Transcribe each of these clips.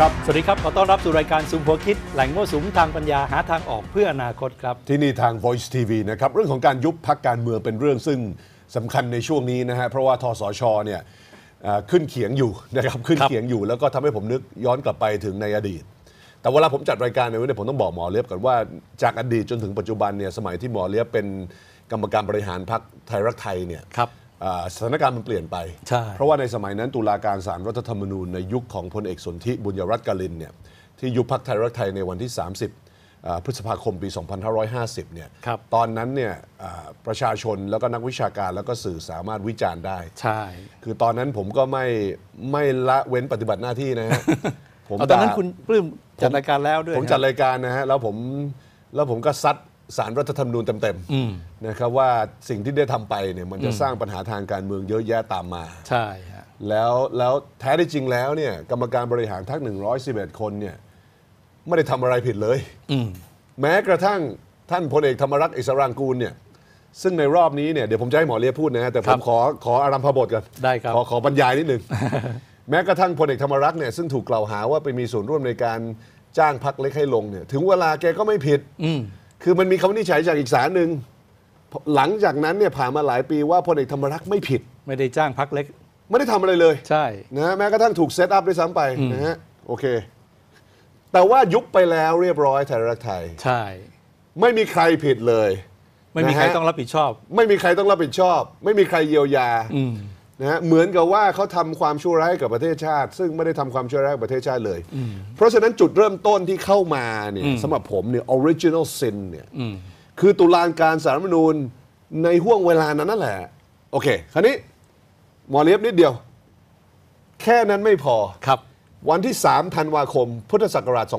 ครับสวัสดีครับขอต้อนรับสู่รายการซุมหัวคิดแหล่งมั่วสุมทางปัญญาหาทางออกเพื่ออนาคตครับที่นี่ทาง Voice TV นะครับเรื่องของการยุบพรรคการเมืองเป็นเรื่องซึ่งสำคัญในช่วงนี้นะฮะเพราะว่าทสชเนี่ยขึ้นเขียงอยู่นะครับขึ้นเขียงอยู่แล้วก็ทำให้ผมนึกย้อนกลับไปถึงในอดีตแต่เวลาผมจัดรายการในวันนี้ผมต้องบอกหมอเลียบก่อนว่าจากอดีตจนถึงปัจจุบันเนี่ยสมัยที่หมอเลียบเป็นกรรมการบริหารพรรคไทยรักไทยเนี่ยสถานการณ์มันเปลี่ยนไปเพราะว่าในสมัยนั้นตุลาการศาลรัฐธรรมนูญในยุคของพลเอกสนธิบุญยรัตน์กลินเนี่ยที่ยุบพรรคไทยรักไทยในวันที่30พฤษภาคมปี 2550 เนี่ยตอนนั้นเนี่ยประชาชนแล้วก็นักวิชาการแล้วก็สื่อสามารถวิจารณ์ได้ใช่คือตอนนั้นผมก็ไม่ละเว้นปฏิบัติหน้าที่นะฮะตอนนั้นคุณปลื้มจัดรายการแล้วด้วยผมจัดรายการนะฮะแล้วผมก็ซัดศาลรัฐธรรมนูญเต็มๆนะครับว่าสิ่งที่ได้ทำไปเนี่ยมันจะสร้างปัญหาทางการเมืองเยอะแยะตามมาใช่แล้วแท้ที่จริงแล้วเนี่ยกรรมการบริหารพรรค111 คนเนี่ยไม่ได้ทำอะไรผิดเลยแม้กระทั่งท่านพลเอกธรรมรักษ์ อิสรางกูลเนี่ยซึ่งในรอบนี้เนี่ยเดี๋ยวผมจะให้หมอเลียพูดนะฮะแต่ผมขออารัมภบทกันได้ครับขอบรรยายนิดนึง แม้กระทั่งพลเอกธรรมรักษ์เนี่ยซึ่งถูกกล่าวหาว่าไปมีส่วนร่วมในการจ้างพรรคเล็กให้ลงเนี่ยถึงเวลาแกก็ไม่ผิดคือมันมีคำวินิจฉัยจากอีกศาลหนึ่งหลังจากนั้นเนี่ยผ่านมาหลายปีว่าพลเอกธรรมรักษ์ไม่ผิดไม่ได้จ้างพรรคเล็กไม่ได้ทำอะไรเลยใช่นะแม้กระทั่งถูกเซตอัพด้วยซ้ำไปนะฮะโอเคแต่ว่ายุบไปแล้วเรียบร้อยไทยรักไทยใช่ไม่มีใครผิดเลยไม่มีใครต้องรับผิดชอบไม่มีใครต้องรับผิดชอบไม่มีใครเยียวยานะฮะเหมือนกับว่าเขาทำความชั่วร้ายกับประเทศชาติซึ่งไม่ได้ทำความชั่วร้ายกับประเทศชาติเลยเพราะฉะนั้นจุดเริ่มต้นที่เข้ามาเนี่ยสำหรับผมเนี่ย original sin เนี่ยคือตุลาการศาลรัฐธรรมนูญในห่วงเวลานั้นนั่นแหละโอเคคราวนี้หมอเลียบนิดเดียวแค่นั้นไม่พอครับวันที่3 ธันวาคมพุทธศักราช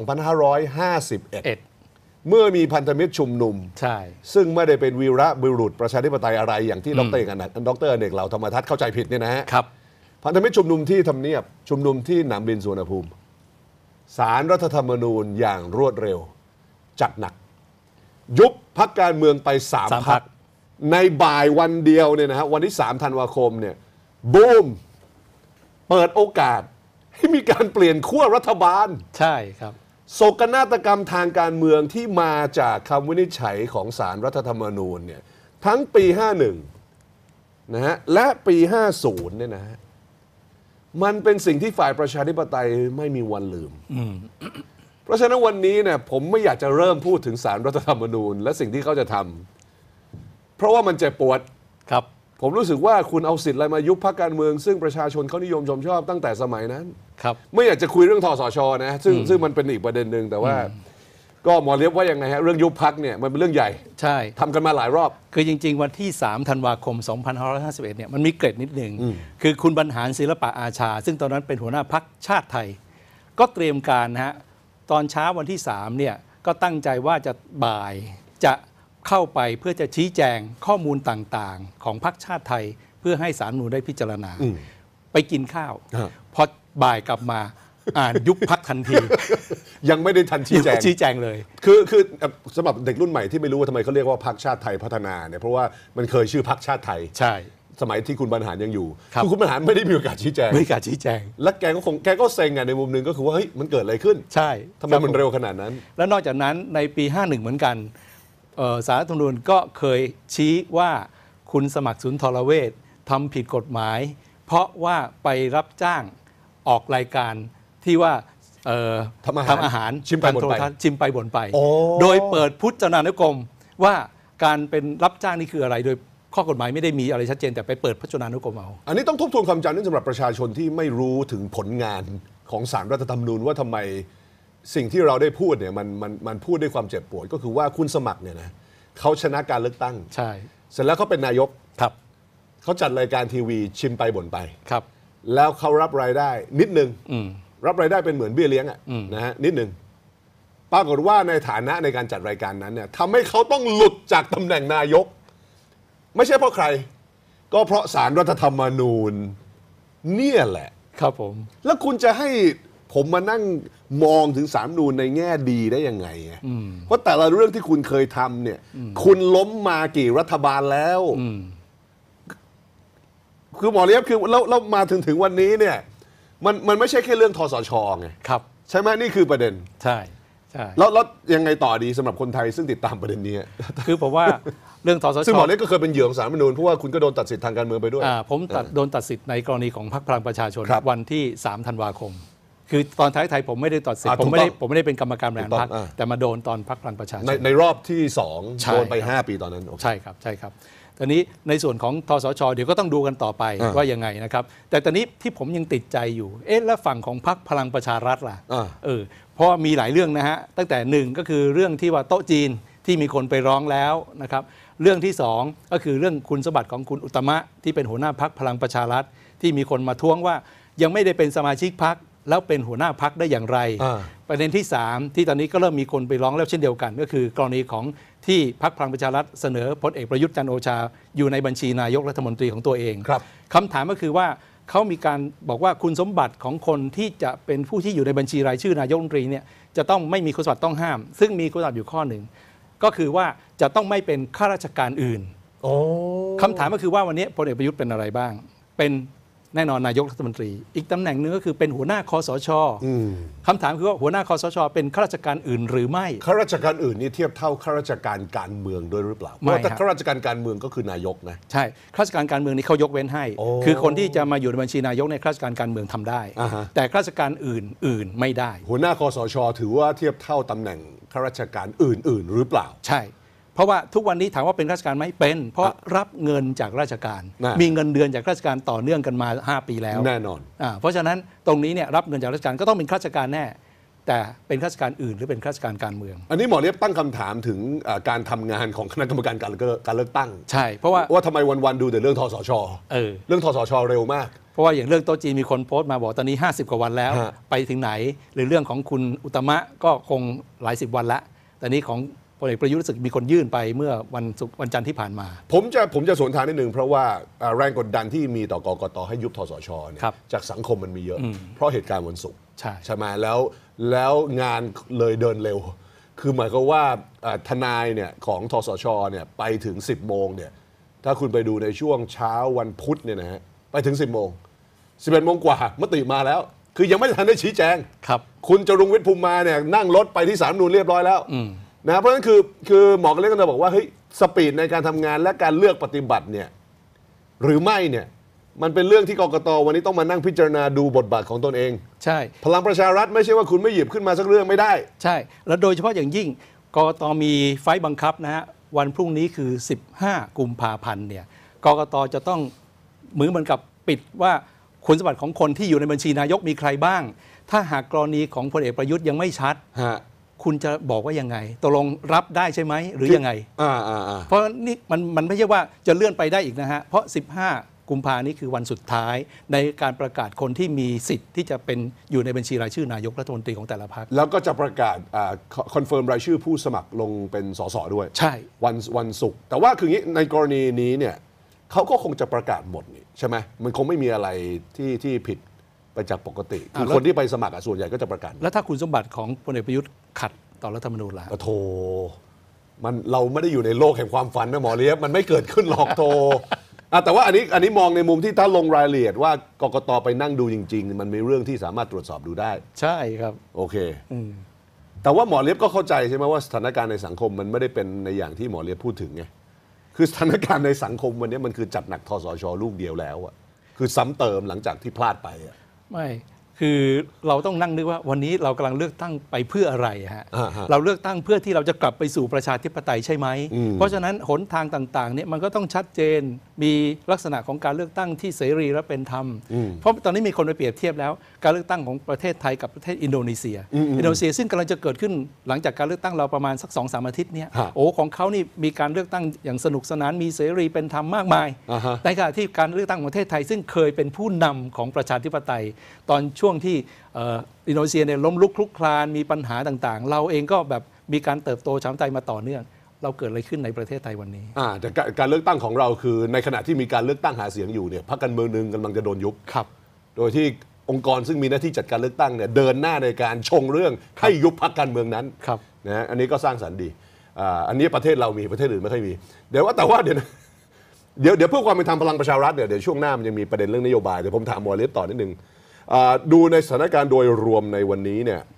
2551 เมื่อมีพันธมิตรชุมนุมใช่ซึ่งไม่ได้เป็นวีระบุรุษประชาธิปไตยอะไรอย่างที่ดร.อเนกเหล่าธรรมทัศน์เข้าใจผิดเนี่ยนะฮะพันธมิตรชุมนุมที่ทำเนียบชุมนุมที่หนามบินสุวรรณภูมิศาลรัฐธรรมนูญอย่างรวดเร็วจัดหนักยุบพรรคการเมืองไป3 พรรคในบ่ายวันเดียวเนี่ยนะฮะวันที่3 ธันวาคมเนี่ยบูมเปิดโอกาสให้มีการเปลี่ยนขั้วรัฐบาลใช่ครับโศกนาฏกรรมทางการเมืองที่มาจากคำวินิจฉัยของศาลรัฐธรรมนูญเนี่ยทั้งปี 51 นะฮะและปี 50 เนี่ยนะฮะมันเป็นสิ่งที่ฝ่ายประชาธิปไตยไม่มีวันลืมเพราะฉะนั้นวันนี้เนี่ยผมไม่อยากจะเริ่มพูดถึงศาลรัฐธรรมนูญและสิ่งที่เขาจะทำเพราะว่ามันเจ็บปวดครับผมรู้สึกว่าคุณเอาสิทธิ์อะไรมายุบพรรคการเมืองซึ่งประชาชนเขานิยมชมชอบตั้งแต่สมัยนั้นครับไม่อยากจะคุยเรื่องทสช.นะซึ่งมันเป็นอีกประเด็นหนึ่งแต่ว่าก็หมอเลียบว่ายังไงฮะเรื่องยุบพรรคเนี่ยมันเป็นเรื่องใหญ่ใช่ทำกันมาหลายรอบคือจริงๆวันที่3 ธันวาคม 2551 เนี่ยมันมีเกร็ดนิดหนึ่งคือคุณบรรหารศิลปะอาชาซึ่งตอนนั้นเป็นหัวหน้าพรรคชาติไทยก็เตรียมการนะฮะตอนเช้าวันที่3เนี่ยก็ตั้งใจว่าจะบ่ายจะเข้าไปเพื่อจะชี้แจงข้อมูลต่างๆของพรรคชาติไทยเพื่อให้ศาลรัฐธรรมนูญได้พิจารณาไปกินข้าวพอบ่ายกลับมาอ่านยุบพรรคทันทียังไม่ได้ทันชี้แจงเลยคือสำหรับเด็กรุ่นใหม่ที่ไม่รู้ว่าทำไมเขาเรียกว่าพรรคชาติไทยพัฒนาเนี่ยเพราะว่ามันเคยชื่อพรรคชาติไทยใช่สมัยที่คุณบรรหารยังอยู่คือคุณบรรหารไม่ได้มีโอกาสชี้แจงและแกก็เซ็งในมุมหนึ่งก็คือว่าเฮ้ยมันเกิดอะไรขึ้นใช่ทำไมมันเร็วขนาดนั้นแล้วนอกจากนั้นในปี 51 เหมือนกันศาลรัฐธรรมนูญก็เคยชี้ว่าคุณสมัครสุนทรเวชทำผิดกฎหมายเพราะว่าไปรับจ้างออกรายการที่ว่าทำอาหารชิมไปบ่นไปโดยเปิดพจนานุกรมว่าการเป็นรับจ้างนี่คืออะไรโดยข้อกฎหมายไม่ได้มีอะไรชัดเจนแต่ไปเปิดพจนานุกรมเอาอันนี้ต้องทบทวนความจำสำหรับประชาชนที่ไม่รู้ถึงผลงานของศาลรัฐธรรมนูญว่าทำไมสิ่งที่เราได้พูดเนี่ยมันพูดด้วยความเจ็บปวดก็คือว่าคุณสมัครเนี่ยนะเขาชนะการเลือกตั้งใช่เสร็จแล้วเขาเป็นนายกครับเขาจัดรายการทีวีชิมไปบ่นไปครับแล้วเขารับรายได้นิดนึงรับรายได้เป็นเหมือนเบี้ยเลี้ยงนะฮะนิดนึงปรากฏว่าในฐานะในการจัดรายการนั้นเนี่ยทำให้เขาต้องหลุดจากตำแหน่งนายกไม่ใช่เพราะใครก็เพราะศาลรัฐธรรมนูญเนี่ยแหละครับผมแล้วคุณจะให้ผมมานั่งมองถึงศาลรัฐธรรมนูญในแง่ดีได้ยังไงเพราะแต่ละเรื่องที่คุณเคยทำเนี่ยคุณล้มมากี่รัฐบาลแล้วคือหมอเลียบคือแล้วมาถึงวันนี้เนี่ยมันไม่ใช่แค่เรื่องทสช.ไงครับใช่ไหมนี่คือประเด็นใช่แล้วยังไงต่อดีสำหรับคนไทยซึ่งติดตามประเด็นนี้คือผมว่าเรื่องทสชซึ่งหมอเล็กก็เคยเป็นเหยื่อของศาลรัฐธรรมนูญเพราะว่าคุณก็โดนตัดสิทธิทางการเมืองไปด้วยผมโดนตัดสิทธิ์ในกรณีของพรรคพลังประชาชน วันที่3 ธันวาคมคือตอนท้ายไทยผมไม่ได้ตัดสิทธิ์ผมไม่ได้เป็นกรรมการบริหารพรรคแต่มาโดนตอนพรรคพลังประชาชนในรอบที่2โดนไป5 ปีตอนนั้นใช่ครับตอนนี้ในส่วนของทสชเดี๋ยวก็ต้องดูกันต่อไปว่ายังไงนะครับแต่ตอนนี้ที่ผมยังติดใจอยู่แล้วฝั่งของพรรคพลังประชารัฐล่ะเพราะมีหลายเรื่องนะฮะตั้งแต่1ก็คือเรื่องที่ว่าโต๊ะจีนที่มีคนไปร้องแล้วนะครับเรื่องที่2ก็คือเรื่องคุณสมบัติของคุณอุตตมะที่เป็นหัวหน้าพรรคพลังประชารัฐที่มีคนมาท้วงว่ายังไม่ได้เป็นสมาชิกพรรคแล้วเป็นหัวหน้าพรรคได้อย่างไรประเด็นที่3ที่ตอนนี้ก็เริ่มมีคนไปร้องแล้วเช่นเดียวกันก็คือกรณีของที่พรรคพลังประชารัฐเสนอพลเอกประยุทธ์จันทร์โอชาอยู่ในบัญชีนายกรัฐมนตรีของตัวเองคำถามก็คือว่าเขามีการบอกว่าคุณสมบัติของคนที่จะเป็นผู้ที่อยู่ในบัญชีรายชื่อนายกรัฐมนตรีเนี่ยจะต้องไม่มีคุณสมบัติต้องห้ามซึ่งมีคุณสมบัติอยู่ข้อหนึ่งก็คือว่าจะต้องไม่เป็นข้าราชการอื่นคำถามก็คือว่าวันนี้พลเอกประยุทธ์เป็นอะไรบ้างเป็นแน่นอนนายกรัฐมนตรีอีกตำแหน่งหนึ่งก็คือเป็นหัวหน้าคสช.คำถามคือว่าหัวหน้าคสช.เป็นข้าราชการอื่นหรือไม่ข้าราชการอื่นนี่เทียบเท่าข้าราชการการเมืองด้วยหรือเปล่าเพราะถ้าข้าราชการการเมืองก็คือนายกนะใช่ข้าราชการการเมืองนี่เขายกเว้นให้คือคนที่จะมาอยู่ในบัญชีนายกในข้าราชการการเมืองทำได้แต่ข้าราชการอื่นไม่ได้หัวหน้าคสช.ถือว่าเทียบเท่าตำแหน่งข้าราชการอื่นหรือเปล่าใช่เพราะว่าทุกวันนี้ถามว่าเป็นข้าราชการไหมเป็นเพราะรับเงินจากราชการมีเงินเดือนจากราชการต่อเนื่องกันมา5 ปีแล้วแน่นอนเพราะฉะนั้นตรงนี้เนี่ยรับเงินจากราชการก็ต้องเป็นข้าราชการแน่แต่เป็นข้าราชการอื่นหรือเป็นข้าราชการการเมืองอันนี้หมอเลียบตั้งคำถามถึงการทำงานของคณะกรรมการการเลือกตั้งใช่เพราะว่าทำไมวันๆดูแต่เรื่องทสช.เรื่องทสช.เร็วมากเพราะว่าอย่างเรื่องโต๊ะจีนมีคนโพสต์มาบอกตอนนี้50 กว่าวันแล้วไปถึงไหนหรือเรื่องของคุณอุตตมะก็คงหลาย10 วันละแต่นี้ของพลเอกประยุทธ์รู้สึกมีคนยื่นไปเมื่อวันจันทร์ที่ผ่านมาผมจะสวนทางนิดนึงเพราะว่าแรงกดดันที่มีต่อกกต.ให้ยุบทสช.เนี่ยจากสังคมมันมีเยอะเพราะเหตุการณ์วันศุกร์ใช่ไหมแล้วงานเลยเดินเร็วคือหมายความว่าทนายเนี่ยของทสช.เนี่ยไปถึง10 โมงเนี่ยถ้าคุณไปดูในช่วงเช้าวันพุธเนี่ยนะฮะไปถึง10 โมง11 โมงกว่ามติมาแล้วคือยังไม่ทันได้ชี้แจงคุณจรุงวิทย์ภูมิมาเนี่ยนั่งรถไปที่ศาลรัฐธรรมนูญเรียบร้อยแล้วนะเพราะฉะนั้นคือหมอก็เลยก็จะบอกว่าเฮ้ยสปีดในการทำงานและการเลือกปฏิบัติเนี่ยหรือไม่เนี่ยมันเป็นเรื่องที่กกต.วันนี้ต้องมานั่งพิจารณาดูบทบาทของตนเองใช่พลังประชารัฐไม่ใช่ว่าคุณไม่หยิบขึ้นมาสักเรื่องไม่ได้ใช่แล้วโดยเฉพาะอย่างยิ่งกกต.มีไฟล์บังคับนะฮะวันพรุ่งนี้คือ15 กุมภาพันธ์เนี่ยกกต.จะต้องเหมือนกับปิดว่าคุณสมบัติของคนที่อยู่ในบัญชีนายกมีใครบ้างถ้าหากกรณีของพลเอกประยุทธ์ยังไม่ชัดคุณจะบอกว่ายังไงตกลงรับได้ใช่ไหมหรือยังไงเพราะนี่มันไม่ใช่ว่าจะเลื่อนไปได้อีกนะฮะเพราะ15 กุมภานี้คือวันสุดท้ายในการประกาศคนที่มีสิทธิ์ที่จะเป็นอยู่ในบัญชีรายชื่อนายกรัฐมนตรีของแต่ละพรรคแล้วก็จะประกาศคอนเฟิร์มรายชื่อผู้สมัครลงเป็นสสด้วยใช่วันศุกร์แต่ว่าคืองี้ในกรณีนี้เนี่ยเขาก็คงจะประกาศหมดนี่ใช่ไหมมันคงไม่มีอะไรที่ผิดไปจากปกติคือคนที่ไปสมัครส่วนใหญ่ก็จะประกาศแล้วถ้าคุณสมบัติของพลเอกประยุทธ์ขัดต่อรัฐธรรมนูญล่ะโธ่เราไม่ได้อยู่ในโลกแห่งความฝันนะหมอเลียบมันไม่เกิดขึ้นหรอกโธ่แต่ว่าอันนี้มองในมุมที่ถ้าลงรายละเอียดว่ากกต.ไปนั่งดูจริงๆมันมีเรื่องที่สามารถตรวจสอบดูได้ใช่ครับโอเคแต่ว่าหมอเลียบก็เข้าใจใช่ไหมว่าสถานการณ์ในสังคมมันไม่ได้เป็นในอย่างที่หมอเลียบพูดถึงไงคือสถานการณ์ในสังคมวันนี้มันคือจัดหนักทสช.ลูกเดียวแล้วอะคือซ้ำเติมหลังจากที่พลาดไปอะไม่คือเราต้องนั่งนึกว่าวันนี้เรากำลังเลือกตั้งไปเพื่ออะไรฮะเราเลือกตั้งเพื่อที่เราจะกลับไปสู่ประชาธิปไตยใช่ไหมเพราะฉะนั้นหนทางต่างๆเนี่ยมันก็ต้องชัดเจนมีลักษณะของการเลือกตั้งที่เสรีและเป็นธรรมเพราะตอนนี้มีคนไปเปรียบเทียบแล้วการเลือกตั้งของประเทศไทยกับประเทศอินโดนีเซียซึ่งกำลังจะเกิดขึ้นหลังจากการเลือกตั้งเราประมาณสัก 2-3 อาทิตย์เนี่ยของเขานี่มีการเลือกตั้งอย่างสนุกสนานมีเสรีเป็นธรรมมากมายในขณะที่การเลือกตั้งของประเทศไทยซึ่งเคยเป็นผู้นำของประชาธิปไตยตอนช่วงที่อินโดนีเซียเนี่ยล้มลุกคลุกคลานมีปัญหาต่างๆเราเองก็แบบมีการเติบโตช้ำใจมาต่อเนื่องเราเกิดอะไรขึ้นในประเทศไทยวันนี้แต่การเลือกตั้งของเราคือในขณะที่มีการเลือกตั้งหาเสียงอยู่เนี่ยพรรคการเมืองนึงกำลังจะโดนยุบครับโดยที่องค์กรซึ่งมีหน้าที่จัดการเลือกตั้งเนี่ยเดินหน้าในการชงเรื่องให้ยุบพรรคการเมืองนั้นนะอันนี้ก็สร้างสรรค์ดีอันนี้ประเทศเรามีประเทศอื่นไม่ค่อยมีเดี๋ยวเพื่อความเป็นธรรมพลังประชารัฐเดี๋ยวช่วงหน้ามันยังมีประเด็นเรื่องนโยบายเดี๋ยวผมถามหมอเล็บต่อนิดนึงดูในสถานการณ์โดยรวมในวันนี้เนี่ย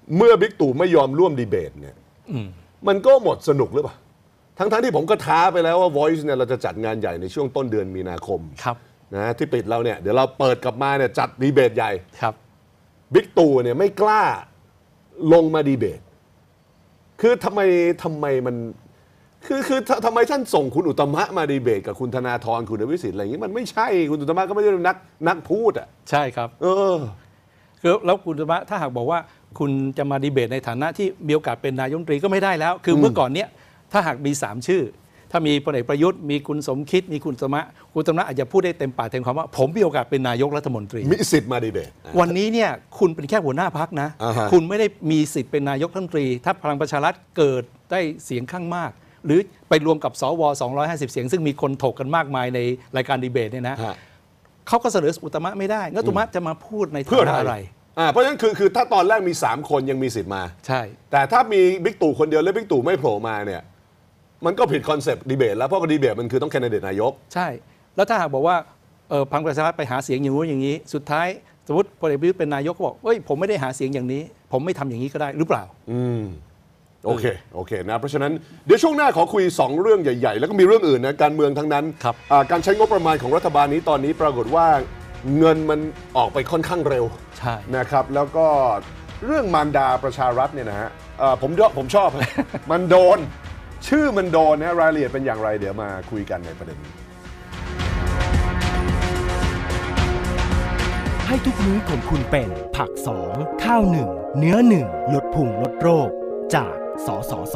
เมื่อบิ๊กตู่ไม่ยอมร่วมดีเบตเนี่ยมันก็หมดสนุกหรือเปล่าทั้งที่ผมก็ท้าไปแล้วว่า Voice เนี่ยเราจะจัดงานใหญ่ในช่วงต้นเดือนมีนาคมนะที่ปิดเราเนี่ยเดี๋ยวเราเปิดกลับมาเนี่ยจัดดีเบตใหญ่ครับบิ๊กตู่เนี่ยไม่กล้าลงมาดีเบตคือทำไมมันคือทำไมท่านส่งคุณอุตมะมาดีเบตกับคุณธนาธรคุณอภิสิทธิ์อะไรอย่างนี้มันไม่ใช่คุณอุตมะก็ไม่ใช่นักพูดอ่ะใช่ครับคือแล้วคุณอุตมะถ้าหากบอกว่าคุณจะมาดีเบตในฐานะที่มีโอกาสเป็นนายกรัฐมนตรีก็ไม่ได้แล้วคือเมื่อก่อนเนี้ยถ้าหากมี3ชื่อถ้ามีพลเอกประยุทธ์มีคุณสมคิดมีคุณอุตมะอาจจะพูดได้เต็มปากเต็มคำว่าผมมีโอกาสเป็นนายกรัฐมนตรีมีสิทธิ์มาดีเบตวันนี้เนี่ยคุณเป็นแค่หัวหน้าพรรคนะคุณไม่ได้มีสิทธิ์เป็นนายกรัฐมนตรีถ้าพลังประชารัฐเกิดได้เสียงข้างมากหรือไปรวมกับสว250เสียงซึ่งมีคนถกกันมากมายในรายการดีเบตเนี่ยนะเขาก็เสนออุตมะไม่ได้อุตมะจะมาพูดในฐานะอะไรเพราะฉะนั้นคือถ้าตอนแรกมี3คนยังมีสิทธิ์มาใช่แต่ถ้ามีบิ๊กตู่คนเดียวแล้วบิ๊กตู่ไม่โผล่มาเนี่ยมันก็ผิดคอนเซปต์ดีเบตแล้วเพราะว่าดีเบตมันคือต้องแคนดิเดตนายกใช่แล้วถ้าหากบอกว่าพลังประชารัฐไปหาเสียงอย่างนู้นอย่างนี้สุดท้ายสมมติพลเอกประยุทธ์เป็นนายกก็บอกผมไม่ได้หาเสียงอย่างนี้ผมไม่ทำอย่างนี้ก็ได้หรือเปล่าโอเคนะเพราะฉะนั้นเดี๋ยวช่วงหน้าขอคุย2เรื่องใหญ่ๆแล้วก็มีเรื่องอื่นนะการเมืองทั้งนั้นการใช้งบประมาณของรัฐบาลนี้ตอนนี้ปรากฏว่าเงินมันออกไปค่อนข้างเร็วนะครับแล้วก็เรื่องมารดาประชารัฐเนี่ยนะฮะผมชอบ มันโดนชื่อมันโดนนะรายละเอียดเป็นอย่างไรเดี๋ยวมาคุยกันในประเด็นนี้ให้ทุกมื้อของคุณเป็นผัก2ข้าว1เนื้อ1ลดพุงลดโรคจากสสส.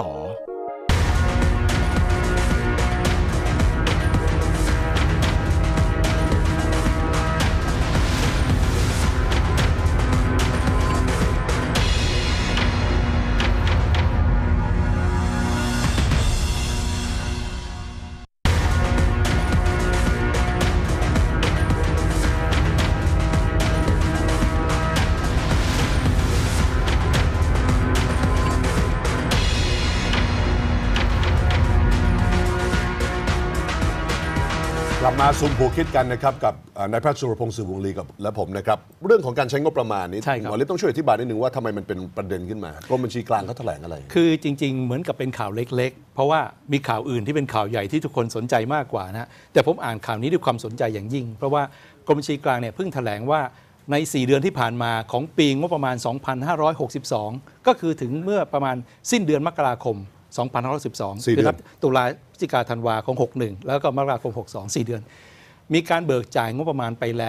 มาซุ่มหัวคิดกันนะครับกับนายแพทย์สุรพงศ์สืบวงศ์ลีกับและผมนะครับเรื่องของการใช้งบประมาณนี้หมอฤทธิ์ต้องช่วยอธิบายนิดนึงว่าทำไมมันเป็นประเด็นขึ้นมากรมบัญชีกลางเขาแถลงอะไรคือจริงๆเหมือนกับเป็นข่าวเล็กๆเพราะว่ามีข่าวอื่นที่เป็นข่าวใหญ่ที่ทุกคนสนใจมากกว่านะแต่ผมอ่านข่าวนี้ด้วยความสนใจอย่างยิ่งเพราะว่ากรมบัญชีกลางเนี่ยเพิ่งแถลงว่าใน4เดือนที่ผ่านมาของปีงบประมาณ2562ก็คือถึงเมื่อประมาณสิ้นเดือนมกราคม2512คือนับตุลาพฤศจิกาธันวาของ61แล้วก็มกราคม62 4เดือนมีการเบิกจ่ายงบประมาณไปแล้ว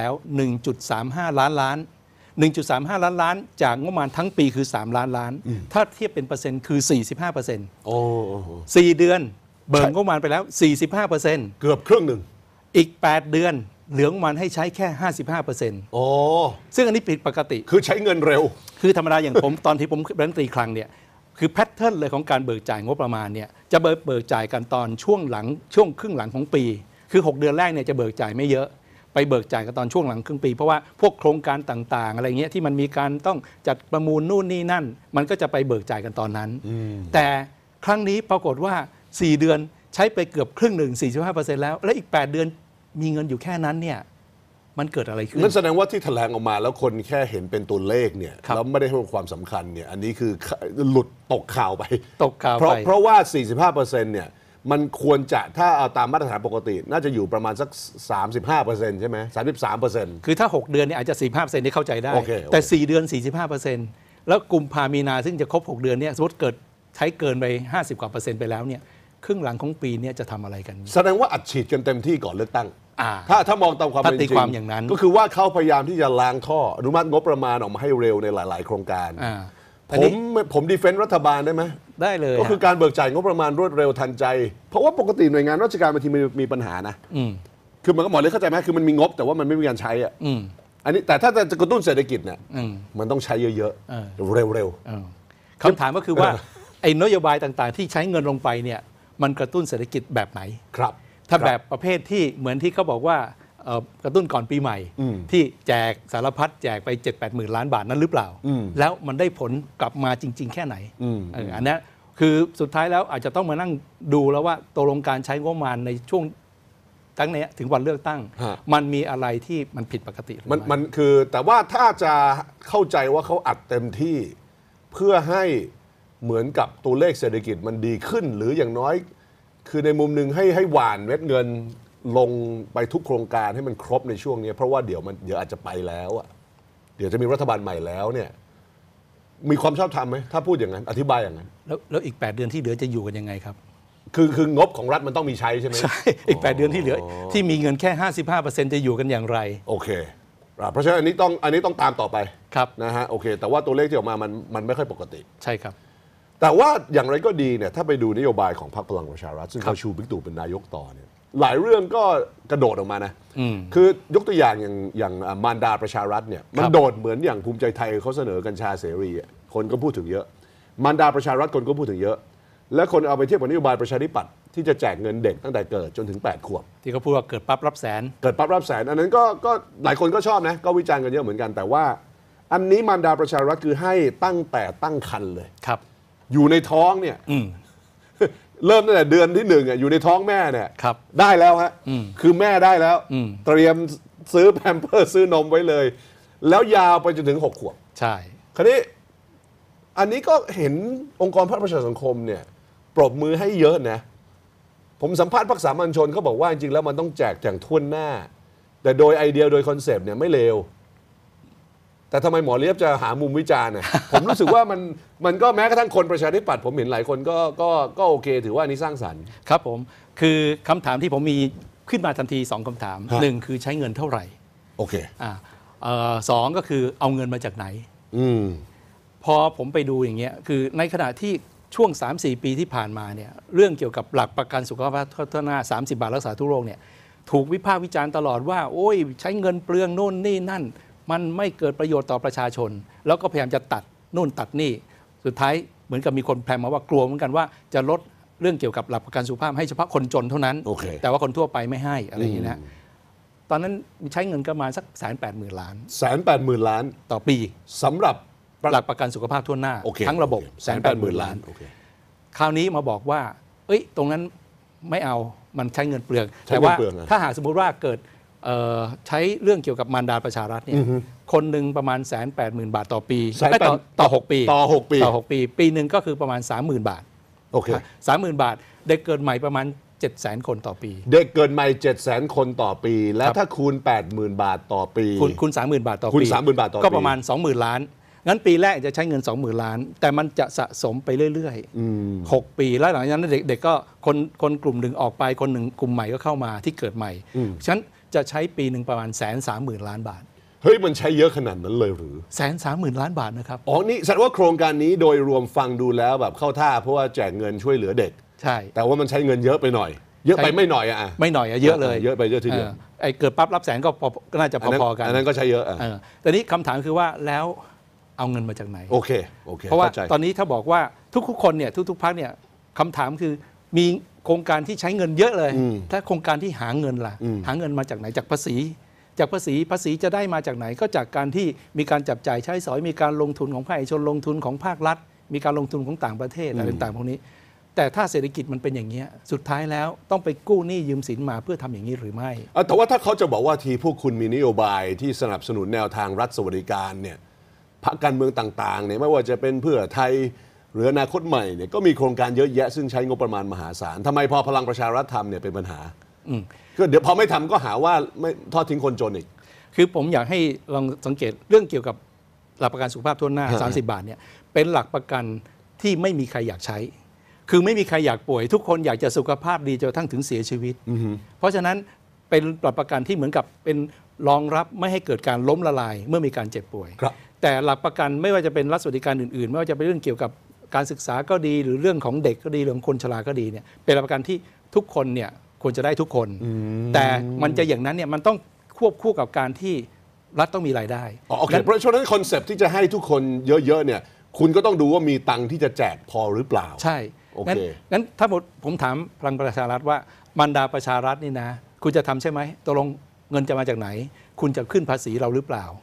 1.35 ล้านล้าน 1.35 ล้านล้านจากงบประมาณทั้งปีคือ3ล้านล้านถ้าเทียบเป็นเปอร์เซ็นต์คือ 45% โอ้ 4เดือนเบิกงบประมาณไปแล้ว 45% เกือบครึ่งหนึ่งอีก8เดือนเหลืองบประมาณให้ใช้แค่ 55% โอ้ซึ่งอันนี้ผิดปกติคือใช้เงินเร็วคือธรรมดาอย่างผม ตอนที่ผมเป็นรัฐมนตรีคลังเนี่ยคือแพทเทิร์นเลยของการเบิกจ่ายงบประมาณเนี่ยจะเบิกจ่ายกันตอนช่วงครึ่งหลังของปีคือ6เดือนแรกเนี่ยจะเบิกจ่ายไม่เยอะไปเบิกจ่ายกันตอนช่วงหลังครึ่งปีเพราะว่าพวกโครงการต่างๆอะไรเงี้ยที่มันมีการต้องจัดประมูลนู่นนี่นั่นมันก็จะไปเบิกจ่ายกันตอนนั้นแต่ครั้งนี้ปรากฏว่า4เดือนใช้ไปเกือบครึ่งหนึ่ง 45% แล้วและอีก8เดือนมีเงินอยู่แค่นั้นเนี่ยมันเกิดอะไรขึ้นนั่นแสดงว่าที่แถลงออกมาแล้วคนแค่เห็นเป็นตัวเลขเนี่ยแล้วไม่ได้ให้ความสำคัญเนี่ยอันนี้คือหลุดตกข่าวไปเพราะว่า 45% เนี่ยมันควรจะถ้าเอาตามมาตรฐานปกติน่าจะอยู่ประมาณสัก 35% ใช่ไหม 33% คือถ้า6เดือนเนี่ยอาจจะ 45% นี่เข้าใจได้แต่4เดือน 45% แล้วกุมภามีนาซึ่งจะครบ6เดือนเนี่ยสมมติเกิดใช้เกินไป50กว่า%ไปแล้วเนี่ยครึ่งหลังของปีนี้จะทำอะไรกันแสดงว่าอัดฉีดกันเต็มที่ก่อนเลือกตั้งถ้ามองตามความเป็นจริงอย่างนั้นก็คือว่าเขาพยายามที่จะล้างท่ออนุมัติงบประมาณออกมาให้เร็วในหลายๆโครงการผมดีเฟนต์รัฐบาลได้ไหมได้เลยก็คือการเบิกจ่ายงบประมาณรวดเร็วทันใจเพราะว่าปกติหน่วยงานราชการบางทีมีปัญหานะคือมันก็หมอเลยเข้าใจไหมคือมันมีงบแต่ว่ามันไม่มีการใช้อ่ะอันนี้แต่ถ้าจะกระตุ้นเศรษฐกิจเนี่ยมันต้องใช้เยอะๆเร็วๆคำถามก็คือว่าไอ้นโยบายต่างๆที่ใช้เงินลงไปเนี่ยมันกระตุ้นเศรษฐกิจแบบไหนครับถ้าแบบประเภทที่เหมือนที่เขาบอกว่ากระตุ้นก่อนปีใหม่ที่แจกสารพัดแจกไป 7-8 หมื่นล้านบาทนั้นหรือเปล่าแล้วมันได้ผลกลับมาจริงๆแค่ไหนอันนี้คือสุดท้ายแล้วอาจจะต้องมานั่งดูแล้วว่าตกลงการใช้งบประมาณในช่วงตั้งนี้ถึงวันเลือกตั้งมันมีอะไรที่มันผิดปกติมันคือแต่ว่าถ้าจะเข้าใจว่าเขาอัดเต็มที่พื่อให้เหมือนกับตัวเลขเศรษฐกิจมันดีขึ้น หรืออย่างน้อยคือในมุมหนึ่งให้หว่านเม็ดเงินลงไปทุกโครงการให้มันครบในช่วงนี้เพราะว่าเดี๋ยวอาจจะไปแล้วอ่ะเดี๋ยวจะมีรัฐบาลใหม่แล้วเนี่ยมีความชอบธรรมไหมถ้าพูดอย่างนั้นอธิบายอย่างนั้นแล้วอีก 8 เดือนที่เหลือจะอยู่กันยังไงครับคืองบของรัฐมันต้องมีใช้ใช่ไหมใช่อีก 8 เดือนที่เหลือที่มีเงินแค่ 55%จะอยู่กันอย่างไรโอเคเพราะฉะนั้นอันนี้ต้องตามต่อไปครับนะฮะโอเคแต่ว่าตัวเลขที่ออกมามันไม่ค่อยปกติใช่ครับแต่ว่าอย่างไรก็ดีเนี่ยถ้าไปดูนโยบายของพรรคพลังประชารัฐซึ่งเขาชูบิ๊กตู่เป็นนายกต่อเนี่ยหลายเรื่องก็กระโดดออกมานะคือยกตัวอย่างมารดาประชารัฐเนี่ยมันโดดเหมือนอย่างภูมิใจไทยเขาเสนอกัญชาเสรีคนก็พูดถึงเยอะมารดาประชารัฐคนก็พูดถึงเยอะและคนเอาไปเทียบกับนโยบายประชาธิปัตย์ที่จะแจกเงินเด็กตั้งแต่เกิดจนถึง8 ขวบที่เขาพูดว่าเกิดปั๊บรับแสนเกิดปั๊บรับแสนอันนั้นก็หลายคนก็ชอบนะก็วิจารณ์กันเยอะเหมือนกันแต่ว่าอันนี้มารดาประชารัฐคือให้ตั้งแต่ตั้งครรภ์เลยครับอยู่ในท้องเนี่ยเริ่มตั้งแต่เดือนที่1อยู่ในท้องแม่เนี่ยได้แล้วฮะคือแม่ได้แล้วเตรียมซื้อแพมเพิร์สซื้อนมไว้เลยแล้วยาวไปจนถึง6 ขวบใช่คราวนี้อันนี้ก็เห็นองค์กรภาคประชาสังคมเนี่ยปรบมือให้เยอะนะผมสัมภาษณ์พรรคสามัญชนเขาบอกว่าจริงๆแล้วมันต้องแจกอย่างทั่วหน้าแต่โดยไอเดียโดยคอนเซปต์เนี่ยไม่เลวแต่ทำไมหมอเลียบจะหามุมวิจารณ์เนี่ย ผมรู้สึกว่ามันก็แม้กระทั่งคนประชาธิปัตย์ผมเห็นหลายคนก็โอเคถือว่าอันนี้สร้างสรรค์ครับผมคือคำถามที่ผมมีขึ้นมาทันที2 คำถาม 1คือใช้เงินเท่าไหร่โอเค 2ก็คือเอาเงินมาจากไหนพอผมไปดูอย่างเงี้ยคือในขณะที่ช่วง 3-4 ปีที่ผ่านมาเนี่ยเรื่องเกี่ยวกับหลักประกันสุขภาพทั่วหน้า30 บาทรักษาทุกโรคเนี่ยถูกวิพากษ์วิจารณ์ตลอดว่าโอ้ยใช้เงินเปลืองโน่นนี่นั่นมันไม่เกิดประโยชน์ต่อประชาชนแล้วก็พยายามจะตัดนู่นตัดนี่สุดท้ายเหมือนกับมีคนแพร่มาว่ากลัวเหมือนกันว่าจะลดเรื่องเกี่ยวกับหลักประกันสุขภาพให้เฉพาะคนจนเท่านั้น แต่ว่าคนทั่วไปไม่ให้อะไรอย่างนี้นะตอนนั้นใช้เงินประมาณสัก180,000 ล้าน 180,000 ล้านต่อปีสำหรับหลักประกันสุขภาพทั่วหน้าทั้งระบบ180,000 ล้านคราวนี้มาบอกว่าเอ้ยตรงนั้นไม่เอามันใช้เงินเปลืองแต่ว่าถ้าหากสมมุติว่าเกิดใช้เรื่องเกี่ยวกับมารดาประชารัฐเนี่ยคนหนึ่งประมาณ180,000 บาทต่อปีต่อ6 ปีต่อ 6 ปีปีหนึ่งก็คือประมาณ 30,000 บาทโอเค 30,000 บาทเด็กเกิดใหม่ประมาณ 700,000 คนต่อปีเด็กเกิดใหม่ 700,000 คนต่อปีแล้วถ้าคูณ 80,000 บาทต่อปีคูณ 30,000 บาทต่อปีคูณ 30,000 บาทต่อปีก็ประมาณ 20,000 ล้านงั้นปีแรกจะใช้เงิน 20,000 ล้านแต่มันจะสะสมไปเรื่อยๆ6 ปีแล้วหลังจากนั้นเด็กก็คนกลุ่มหนึ่งออกไปคนหนึ่งกลุ่มใหม่ก็เข้ามาที่เกิดใหม่ฉะนั้นจะใช้ปีหนึ่งประมาณ130,000 ล้านบาทเฮ้ยมันใช้เยอะขนาดนั้นเลยหรือ 130,000 ล้านบาทนะครับอ๋อนี่แสดงว่าโครงการนี้โดยรวมฟังดูแล้วแบบเข้าท่าเพราะว่าแจกเงินช่วยเหลือเด็กใช่แต่ว่ามันใช้เงินเยอะไปหน่อยเยอะไปไม่หน่อยไม่หน่อยเยอะเลยเยอะไปเยอะทีเดียวไอ้เกิดปั๊บรับแสนก็น่าจะพอๆกันอันนั้นก็ใช้เยอะแต่นี้คำถามคือว่าแล้วเอาเงินมาจากไหนโอเคเพราะว่าตอนนี้ถ้าบอกว่าทุกคนเนี่ยทุกพรรคเนี่ยคำถามคือมีโครงการที่ใช้เงินเยอะเลยถ้าโครงการที่หาเงินล่ะหาเงินมาจากไหนจากภาษีจะได้มาจากไหนก็จากการที่มีการจับจ่ายใช้สอยมีการลงทุนของภาคเอกชนลงทุนของภาครัฐมีการลงทุนของต่างประเทศอะไรต่างๆพวกนี้แต่ถ้าเศรษฐกิจมันเป็นอย่างนี้สุดท้ายแล้วต้องไปกู้หนี้ยืมสินมาเพื่อทำอย่างนี้หรือไม่แต่ว่าถ้าเขาจะบอกว่าทีพวกคุณมีนโยบายที่สนับสนุนแนวทางรัฐสวัสดิการเนี่ยพรรคการเมืองต่างๆเนี่ยไม่ว่าจะเป็นเพื่อไทยหรืออนาคตใหม่เนี่ยก็มีโครงการเยอะแยะซึ่งใช้งบประมาณมหาศาลทำไมพอพลังประชารัฐทำเนี่ยเป็นปัญหาก็เดี๋ยวพอไม่ทำก็หาว่าไม่ทอดทิ้งคนจนอีกคือผมอยากให้ลองสังเกตเรื่องเกี่ยวกับหลักประกันสุขภาพทั่วหน้า30 บาทเนี่ยเป็นหลักประกันที่ไม่มีใครอยากใช้คือไม่มีใครอยากป่วยทุกคนอยากจะสุขภาพดีจนกระทั่งถึงเสียชีวิตเพราะฉะนั้นเป็นหลักประกันที่เหมือนกับเป็นรองรับไม่ให้เกิดการล้มละลายเมื่อมีการเจ็บป่วยแต่หลักประกันไม่ว่าจะเป็นรัฐสวัสดิการอื่นๆไม่ว่าจะเป็นเรื่องเกี่ยวกับการศึกษาก็ดีหรือเรื่องของเด็กก็ดีเรื่องคนชราก็ดีเนี่ยเป็นหลักประกันที่ทุกคนเนี่ยควรจะได้ทุกคนแต่มันจะอย่างนั้นเนี่ยมันต้องควบคู่กับการที่รัฐต้องมีรายได้โอเคเพราะฉะนั้นคอนเซปต์ที่จะให้ทุกคนเยอะๆเนี่ยคุณก็ต้องดูว่ามีตังค์ที่จะแจกพอหรือเปล่าใช่งั้นถ้าผมถามพลังประชารัฐว่ามารดาประชารัฐนี่นะคุณจะทำใช่ไหมตกลงเงินจะมาจากไหนคุณจะขึ้นภาษีเราหรือเปล่า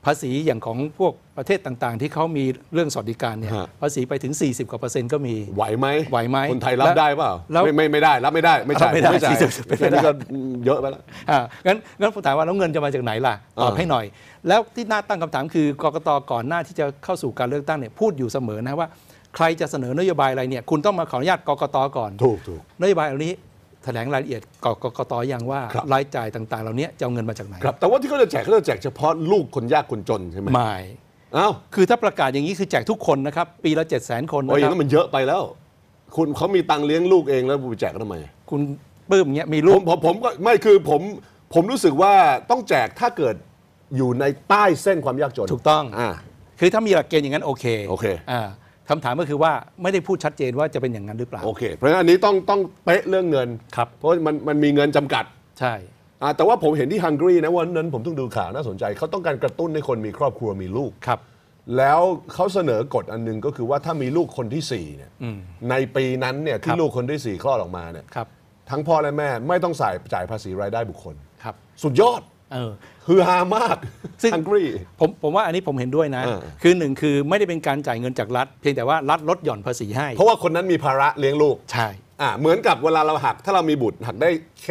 ภาษีอย่างของพวกประเทศต่างๆ ที่เขามีเรื่องสวัสดิการเนี่ยฮะภาษีไปถึง 40 กว่า%ก็มีไหวไหมไหวไหมคนไทยรับได้เปล่าแล้วไม่ได้รับไม่ได้ไม่ใช่รับไม่ได้ไม่ใช่ 40 แค่นี้ก็เยอะไปแล้วงั้นผมถามว่าแล้วเงินจะมาจากไหนล่ะตอบให้หน่อย แล้วที่น่าตั้งคำถามคือกกตก่อนหน้าที่จะเข้าสู่การเลือกตั้งเนี่ยพูดอยู่เสมอนะว่าใครจะเสนอนโยบายอะไรเนี่ยคุณต้องมาขออนุญาตกกตก่อนถูกนโยบายเหล่านี้แถลงรายละเอียดกกตยังว่าครับรายจ่ายต่างๆ เหล่านี้จะเอาเงินมาจากไหนครับแต่ว่าที่เขาจะแจกเฉพาะลูกคนยากคนจนใช่ไหมไม่อ้าวคือถ้าประกาศอย่างนี้คือแจกทุกคนนะครับปีละ 700,000 คนโอ้ยนะอคย่างรับนั้นมันเยอะไปแล้ว คุณเขามีตังค์เลี้ยงลูกเองแล้วไปแจกเขาทำไมคุณปื้มเงี้ยมีลูกผมก็ไม่คือผมรู้สึกว่าต้องแจกถ้าเกิดอยู่ในใต้เส้นความยากจนถูกต้อง คือถ้ามีหลักเกณฑ์อย่างนั้นโอเคโอเคคำถามก็คือว่าไม่ได้พูดชัดเจนว่าจะเป็นอย่างนั้นหรือเปล่าโอเคเพราะฉะนั้นอันนี้ต้องเป๊ะเรื่องเงินครับเพราะมันมีเงินจำกัดใช่แต่ว่าผมเห็นที่ฮังการีนะวันนั้นผมต้องดูข่าวน่าสนใจเขาต้องการกระตุ้นให้คนมีครอบครัวมีลูกครับแล้วเขาเสนอกฎอันหนึงก็คือว่าถ้ามีลูกคนที่4เนี่ยในปีนั้นเนี่ยคที่รับลูกคนที่4คลอดออกมาเนี่ยครับทั้งพ่อและแม่ไม่ต้องจ่ายภาษีรายได้บุคคลครับสุดยอดอคือฮามากซึ่งฮังการีผมว่าอันนี้ผมเห็นด้วยนะ คือหนึ่งคือไม่ได้เป็นการจ่ายเงินจากรัฐ เพียงแต่ว่ารัฐลดหย่อนภาษีให้เพราะว่าคนนั้นมีภาระเลี้ยงลูกใช่เหมือนกับเวลาเราหักถ้าเรามีบุตรหักได้แค่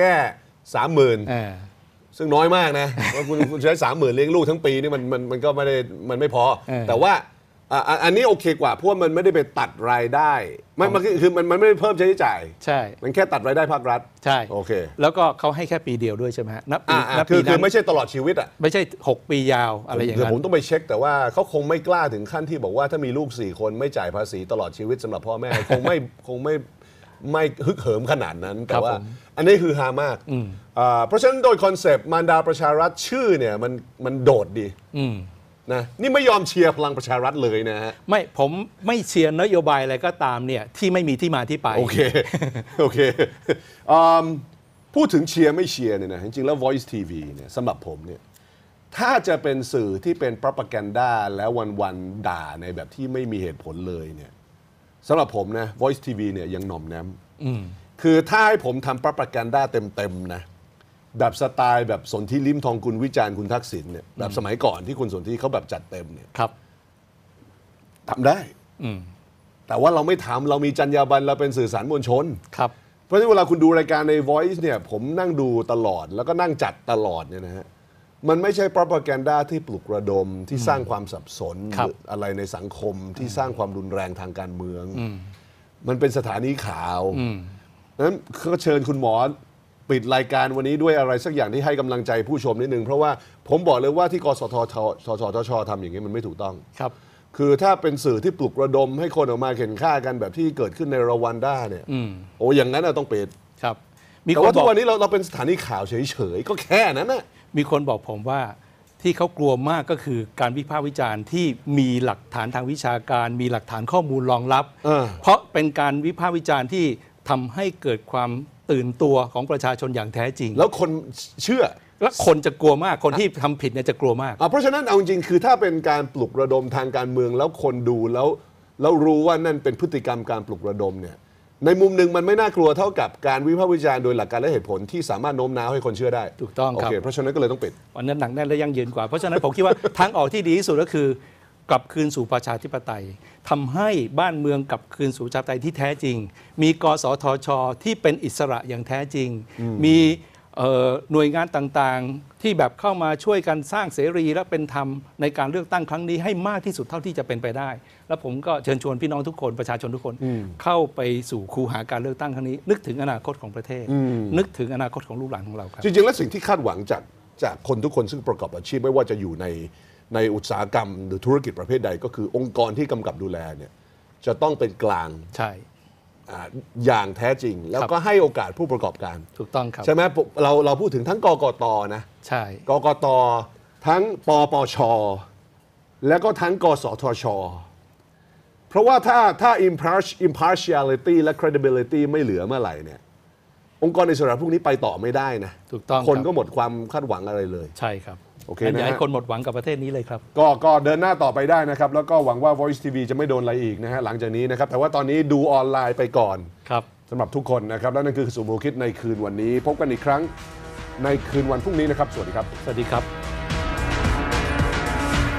30,000 ซึ่งน้อยมากนะ ว่าคุณใช้ 30,000 เลี้ยงลูกทั้งปีนี่มันก็ไม่ได้มันไม่พอ แต่ว่าอันนี้โอเคกว่าเพราะว่ามันไม่ได้ไปตัดรายได้มันคือมันไม่ได้เพิ่มค่าใช้จ่ายใช่มันแค่ตัดรายได้ภาครัฐใช่โอเคแล้วก็เขาให้แค่ปีเดียวด้วยใช่ไหมฮะนับปีคือนั้นไม่ใช่ตลอดชีวิตอ่ะไม่ใช่ 6 ปียาวอะไรอย่างเดี๋ยวนั้ผมนต้องไปเช็คแต่ว่าเขาคงไม่กล้าถึงขั้นที่บอกว่าถ้ามีลูก4 คนไม่จ่ายภาษีตลอดชีวิตสำหรับพ่อแม่ คงไม่ฮึกเหิมขนาดนั้น แต่ว่าผมอันนี้คือฮามากเพราะฉะนั้นโดยคอนเซปต์มารดาประชารัฐชื่อเนี่ยมันโดดดีนะนี่ไม่ยอมเชียร์พลังประชารัฐเลยนะฮะผมไม่เชียร์นโยบายอะไรก็ตามเนี่ยที่ไม่มีที่มาที่ไปโอเค โอเคพูดถึงเชียร์ไม่เชียร์เนี่ยนะจริงๆแล้ว Voice TV เนี่ยสำหรับผมเนี่ยถ้าจะเป็นสื่อที่เป็น propaganda แล้ววันๆด่าในแบบที่ไม่มีเหตุผลเลยเนี่ยสำหรับผมนะ Voice TV เนี่ยยังหน่อมแนมคือถ้าให้ผมทำ propaganda เต็มๆนะแบบสไตล์แบบสนธิลิ้มทองกุลวิจารณ์คุณทักษิณเนี่ยแบบสมัยก่อนที่คุณสนธิเขาแบบจัดเต็มเนี่ยครับทำได้แต่ว่าเราไม่ทำเรามีจรรยาบรรณเราเป็นสื่อสารมวลชนครับเพราะฉะนั้นเวลาคุณดูรายการใน Voice เนี่ยผมนั่งดูตลอดแล้วก็นั่งจัดตลอดเนี่ยนะฮะมันไม่ใช่ propaganda ที่ปลุกระดมที่สร้างความสับสนครับหรืออะไรในสังคมที่สร้างความรุนแรงทางการเมืองมันเป็นสถานีข่าวนั้นก็เชิญคุณหมอปิดรายการวันนี้ด้วยอะไรสักอย่างที่ให้กำลังใจผู้ชมนิดนึงเพราะว่าผมบอกเลยว่าที่กสทชทำอย่างนี้มันไม่ถูกต้องครับคือถ้าเป็นสื่อที่ปลุกระดมให้คนออกมาเข็นฆ่ากันแบบที่เกิดขึ้นในรวันด้าเนี่ยโอ้อย่างนั้นต้องปิดครับแต่ว่าทุกวันนี้เราเป็นสถานีข่าวเฉยๆก็แค่นั้นนะมีคนบอกผมว่าที่เขากลัวมากก็คือการวิพากษ์วิจารณ์ที่มีหลักฐานทางวิชาการ มีหลักฐานข้อมูลรองรับ เพราะเป็นการวิพากษ์วิจารณ์ที่ทำให้เกิดความตื่นตัวของประชาชนอย่างแท้จริงแล้วคนเชื่อและคนจะกลัวมากคนที่ทำผิดเนี่ยจะกลัวมากเพราะฉะนั้นเอาจริงๆคือถ้าเป็นการปลุกระดมทางการเมืองแล้วคนดูแล้วรู้ว่านั่นเป็นพฤติกรรมการปลุกระดมเนี่ยในมุมหนึ่งมันไม่น่ากลัวเท่ากับการวิพากษ์วิจารณ์โดยหลักการและเหตุผลที่สามารถโน้มน้าวให้คนเชื่อได้ถูกต้องครับโอเคเพราะฉะนั้นก็เลยต้องปิดวันนั้นหนักแน่นและยั่งยืนกว่า เพราะฉะนั้นผมคิดว่า ทางออกที่ดีที่สุดก็คือกลับคืนสู่ประชาธิปไตยทำให้บ้านเมืองกลับคืนสู่ประชาธิปไตยที่แท้จริง มีกสทช.ที่เป็นอิสระอย่างแท้จริง มีหน่วยงานต่างๆที่แบบเข้ามาช่วยกันสร้างเสรีและเป็นธรรมในการเลือกตั้งครั้งนี้ให้มากที่สุดเท่าที่จะเป็นไปได้ แล้วผมก็เชิญชวนพี่น้องทุกคนประชาชนทุกคนเข้าไปสู่คูหาการเลือกตั้งครั้งนี้ นึกถึงอนาคตของประเทศ นึกถึงอนาคตของลูกหลานของเราครับจริงๆแล้วสิ่งที่คาดหวังจากคนทุกคนซึ่งประกอบอาชีพไม่ว่าจะอยู่ในอุตสาหกรรมหรือธุรกิจประเภทใดก็คือองค์กรที่กำกับดูแลเนี่ยจะต้องเป็นกลางใช่อย่างแท้จริง แล้วก็ให้โอกาสผู้ประกอบการถูกต้องครับใช่ไหมเราพูดถึงทั้งกกตนะใช่กกตทั้งปปชแล้วก็ทั้งกสทช เพราะว่าถ้า impartiality และ credibility ไม่เหลือเมื่อไหร่เนี่ยองค์กรอิสระพวกนี้ไปต่อไม่ได้นะถูกต้องคนรับก็หมดความคาดหวังอะไรเลยใช่ครับโอเคงั้นอย่านะฮะให้คนหมดหวังกับประเทศนี้เลยครับก็เดินหน้าต่อไปได้นะครับ แล้วก็หวังว่า Voice TV จะไม่โดนอะไรอีกนะฮะหลังจากนี้นะครับ แต่ว่าตอนนี้ดูออนไลน์ไปก่อนครับสำหรับทุกคนนะครับ และนั่นคือสุโมคิดในคืนวันนี้ พบกันอีกครั้งในคืนวันพรุ่งนี้นะครับ สวัสดีครับสวัสดีครับ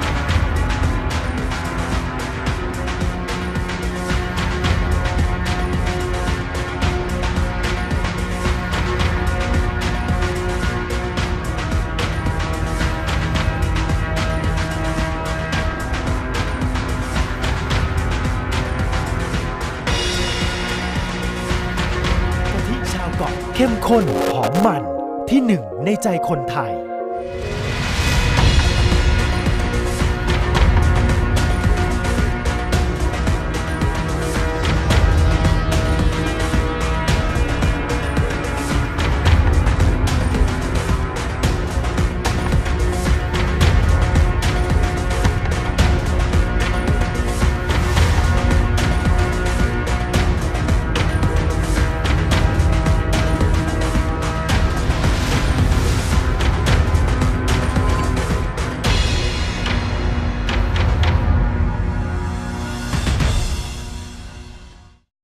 กล่อมเข้มข้นหอมมันที่หนึ่งในใจคนไทย